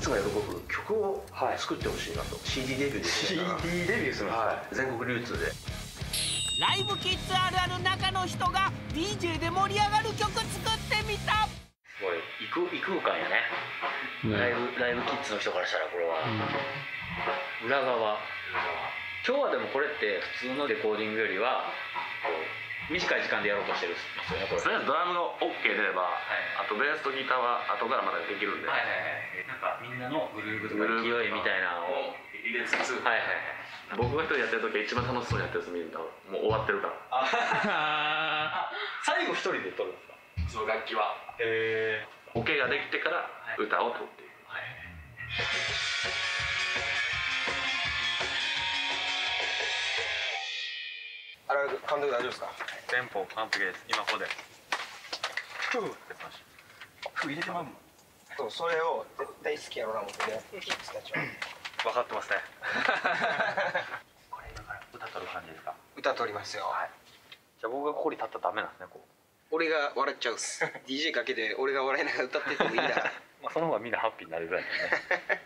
ツが喜ぶ曲を作ってほしいなと。 CD デビューできるなら CD デビューするんですか？ 全国流通で。 ライブキッズあるある中の人が DJ で盛り上がる曲作ってみた。 すごい異空間やね。ライブキッズの人からしたらこれは裏側。今日はでもこれって普通のレコーディングよりはこう短い時間でやろうとしてるんですよね。これとりあえずドラムが OK 出れば、あとベースとギターは後からまたできるんで、 なんかみんなのグルーブとか勢いみたいなのを入れつつ、僕が一人やってる時は一番楽しそうにやってるやつ見るともう終わってるから。 最後一人で撮るんですか？ その楽器はオケができてから歌を撮っている。 あれ監督大丈夫ですか？ テンポ完璧です。今ここでフー入れてまうもん。そう、それを絶対好きやろな思ってね、キッズたちは。 分かってますね。 これだから歌取る感じですか？ 歌取りますよ。 じゃあ僕がここに立ったらダメなんですね。こう俺が笑っちゃうっす。DJ かけて俺が笑いながら歌っててもいいな。 まあその方がみんなハッピーになるぐらいだね。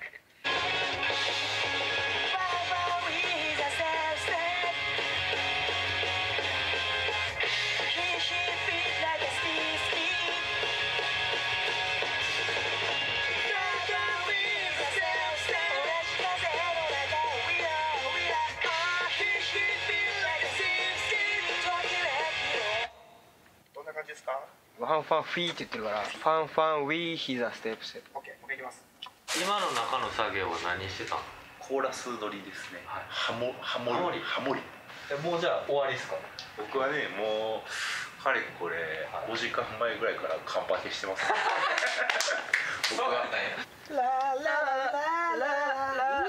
どんな感じですか？ファンファンフィーって言ってるから、ファンファンウィーヒザステップステップ。オッケー、もう一回いきます。 今の中の作業は何してたの？ コーラス取りですね。ハモリ。 もうじゃあ終わりですか？ 僕はね、もうかれこれ5時間前ぐらいからカンパケしてます。僕はララララララ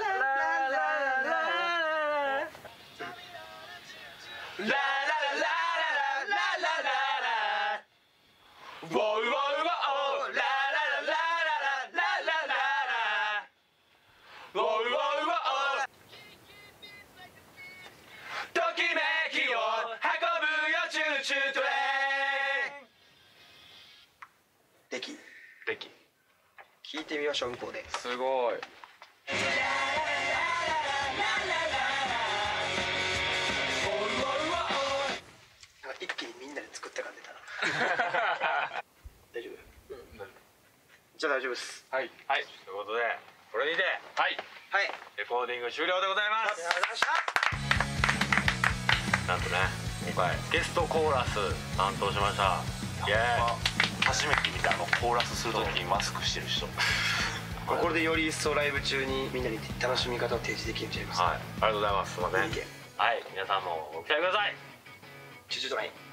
聞いてみましょう、向こうで。 すごい。 一気にみんなで作った感じだな。大丈夫？じゃあ大丈夫です。 はいはい。ということでこれにてはいレコーディング終了でございます。なんとね今回ゲストコーラス担当しました。 初めて見たコーラスするときにマスクしてる人。 これでより一層ライブ中にみんなに楽しみ方を提示できるんちゃいますか。 はい、ありがとうございます。すいません。はい、皆さんもご期待ください。 チュチュドライン。